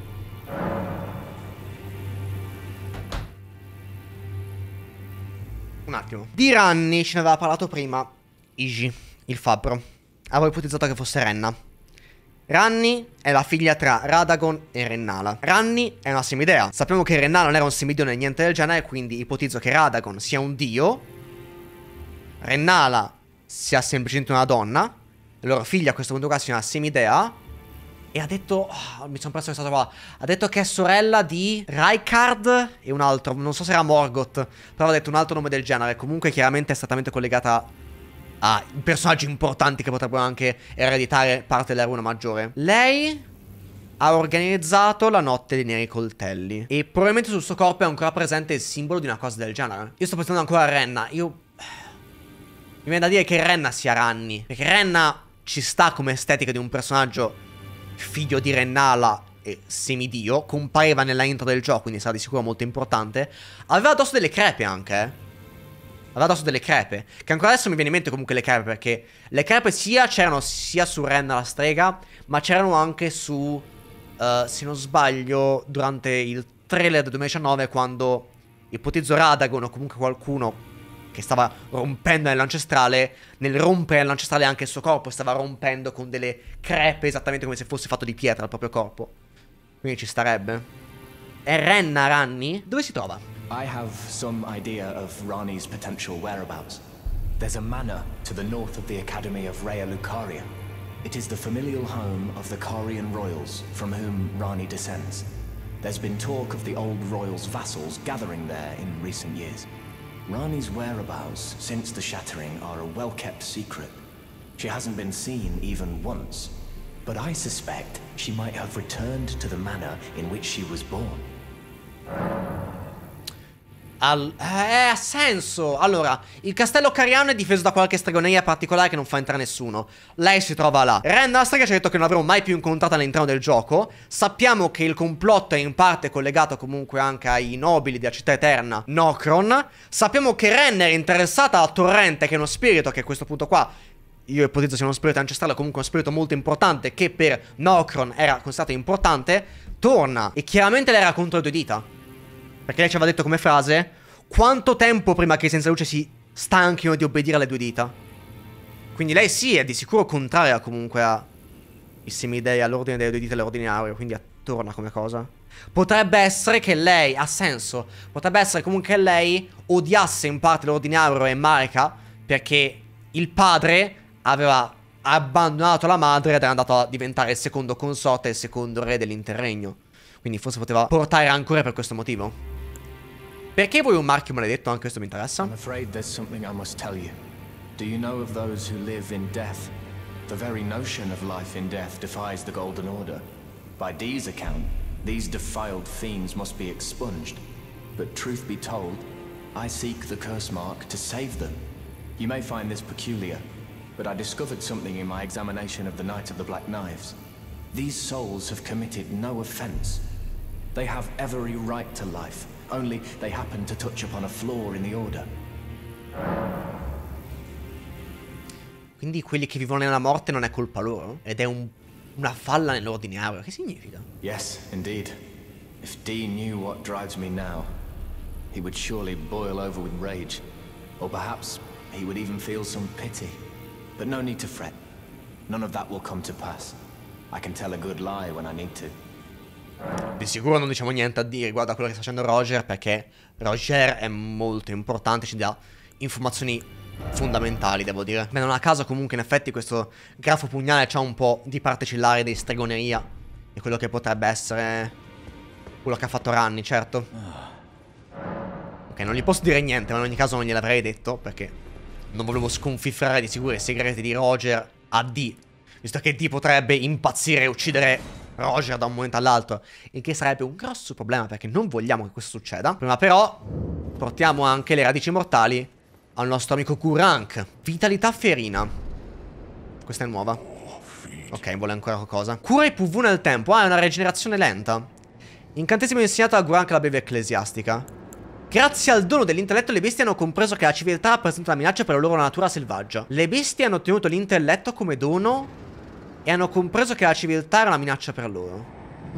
Un attimo. Di Ranni ce ne aveva parlato prima Iji, il fabbro. Avevo ipotizzato che fosse Renna. Ranni è la figlia tra Radagon e Rennala. Ranni è una semidea. Sappiamo che Rennala non era un semidio né niente del genere, quindi ipotizzo che Radagon sia un dio, Rennala sia semplicemente una donna, la loro figlia a questo punto qua sia una semidea. E ha detto, mi sono perso questa qua, ha detto che è sorella di Rykard e un altro, non so se era Morgoth, però ha detto un altro nome del genere. Comunque chiaramente è strettamente collegata a personaggi importanti che potrebbero anche ereditare parte della runa maggiore. Lei ha organizzato la notte dei neri coltelli e probabilmente sul suo corpo è ancora presente il simbolo di una cosa del genere. Io sto pensando ancora a Renna. Mi viene da dire che Renna sia Ranni, perché Renna ci sta come estetica di un personaggio figlio di Rennala e semidio. Compareva nella intro del gioco, quindi sarà di sicuro molto importante. Aveva addosso delle crepe anche, Aveva addosso delle crepe, che ancora adesso mi viene in mente comunque le crepe, perché le crepe c'erano sia su Renna la strega, ma c'erano anche su se non sbaglio durante il trailer del 2019, quando ipotizzo Radagon o comunque qualcuno che stava rompendo nell'ancestrale, nel rompere nell'ancestrale anche il suo corpo stava rompendo con delle crepe, esattamente come se fosse fatto di pietra il proprio corpo. Quindi ci starebbe. È Renna Ranni? Dove si trova? I have some idea of Rani's potential whereabouts. There's a manor to the north of the Academy of Rhea Lucaria. It is the familial home of the Carian royals from whom Rani descends. There's been talk of the old royal's vassals gathering there in recent years. Rani's whereabouts since the shattering are a well-kept secret. She hasn't been seen even once, but I suspect she might have returned to the manor in which she was born. Ha senso. Allora, il castello cariano è difeso da qualche stregoneria particolare che non fa entrare nessuno. Lei si trova là. Ren della strega ci ha detto che non l'avremo mai più incontrata all'interno del gioco. Sappiamo che il complotto è in parte collegato comunque anche ai nobili della città eterna Nokron. Sappiamo che Ren era interessata a Torrente, che è uno spirito che a questo punto qua io ipotizzo sia uno spirito ancestrale, o comunque uno spirito molto importante, che per Nokron era considerato importante. Torna e chiaramente lei era contro le due dita, perché lei ci aveva detto come frase: quanto tempo prima che i senza luce si stanchino di obbedire alle due dita? Quindi lei sì, è di sicuro contraria comunque ai semidei, all'ordine delle due dita e all'ordine aureo, quindi torna come cosa. Potrebbe essere che lei, ha senso, potrebbe essere comunque che lei odiasse in parte l'ordine aureo e Marika, perché il padre aveva abbandonato la madre ed era andato a diventare il secondo consorte e il secondo re dell'interregno. Quindi forse poteva portare rancore per questo motivo. Perché vuoi un marchio maledetto? Anche questo mi interessa. I'm afraid there's something I must tell you. Do you know of those who live in death? The very notion of life in death defies the Golden Order. By Dee's account, these defiled fiends must be expunged. But truth be told, I seek the curse mark to save them. You may find this peculiar, but I discovered something in my examination of the Night of the Black Knives. These souls have committed no offense. They have every right to life, only they happen to touch upon a flaw in the Order. Quindi quelli che vivono nella morte non è colpa loro? Ed è una falla nell'ordine aureo. Che significa? Yes, indeed. If Dee knew what drives me now, he would surely boil over with rage. Or perhaps he would even feel some pity. But no need to fret. None of that will come to pass. I can tell a good lie when I need to. Di sicuro non diciamo niente a Dee riguardo a quello che sta facendo Roger, perché Roger è molto importante, ci dà informazioni fondamentali, devo dire. Beh, non a caso comunque in effetti questo grafo pugnale c'ha un po' di particellare di stregoneria e quello che potrebbe essere quello che ha fatto Ranni, certo. Ok, non gli posso dire niente, ma in ogni caso non gliel'avrei detto, perché non volevo sconfiffrare di sicuro i segreti di Roger a Dee, visto che Dee potrebbe impazzire e uccidere Roger da un momento all'altro, il che sarebbe un grosso problema, perché non vogliamo che questo succeda. Prima però portiamo anche le radici mortali al nostro amico Gurranq. Vitalità ferina. Questa è nuova. Ok, vuole ancora qualcosa. Cura i PV nel tempo. Ah, è una rigenerazione lenta. Incantesimo insegnato a Gurranq la beve ecclesiastica. Grazie al dono dell'intelletto le bestie hanno compreso che la civiltà rappresenta una minaccia per la loro natura selvaggia. Le bestie hanno ottenuto l'intelletto come dono e hanno compreso che la civiltà era una minaccia per loro.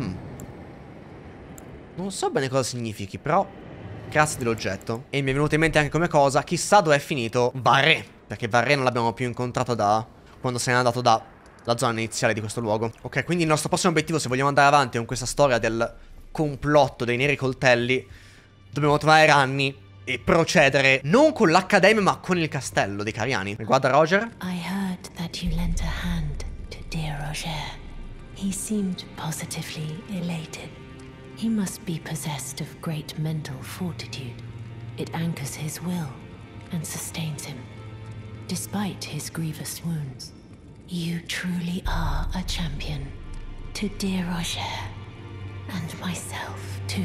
Non so bene cosa significhi, però grazie dell'oggetto. E mi è venuto in mente anche come cosa, chissà dove è finito Varré, perché Varré non l'abbiamo più incontrato da quando se n'è andato dalla zona iniziale di questo luogo. Ok, quindi il nostro prossimo obiettivo, se vogliamo andare avanti con questa storia del complotto dei neri coltelli, dobbiamo trovare Ranni e procedere non con l'accademia ma con il castello dei Cariani. Riguarda Roger. I heard that you lent a hand to dear Roger. He seemed positively elated. He must be possessed of great mental fortitude. It anchors his will and sustains him, despite his grievous wounds. You truly are a champion. To dear Roger, and myself too.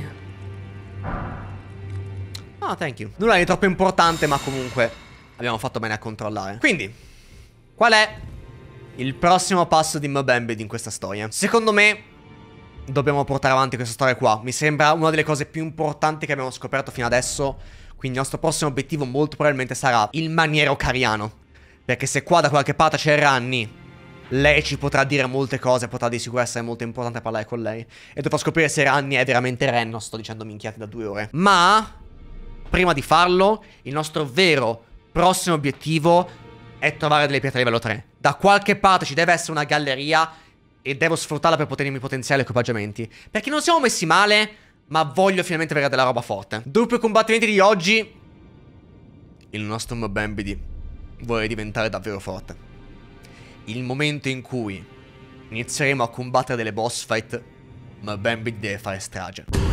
Ah, thank you. Nulla di troppo importante, ma comunque abbiamo fatto bene a controllare. Quindi, qual è il prossimo passo di Mobambid in questa storia? Secondo me dobbiamo portare avanti questa storia qua. Mi sembra una delle cose più importanti che abbiamo scoperto fino adesso. Quindi il nostro prossimo obiettivo molto probabilmente sarà il maniero cariano, perché se qua da qualche parte c'è Ranni, lei ci potrà dire molte cose, potrà di sicuro essere molto importante parlare con lei. E dovrò scoprire se Ranni è veramente Ren. Non sto dicendo minchiate da 2 ore. Ma prima di farlo, il nostro vero prossimo obiettivo è trovare delle pietre livello 3. Da qualche parte ci deve essere una galleria e devo sfruttarla per potermi potenziare gli equipaggiamenti, perché non siamo messi male, ma voglio finalmente avere della roba forte. Dopo i combattimenti di oggi, il nostro Mobambid vuole diventare davvero forte. Il momento in cui inizieremo a combattere delle boss fight ma Gambit deve fare strage.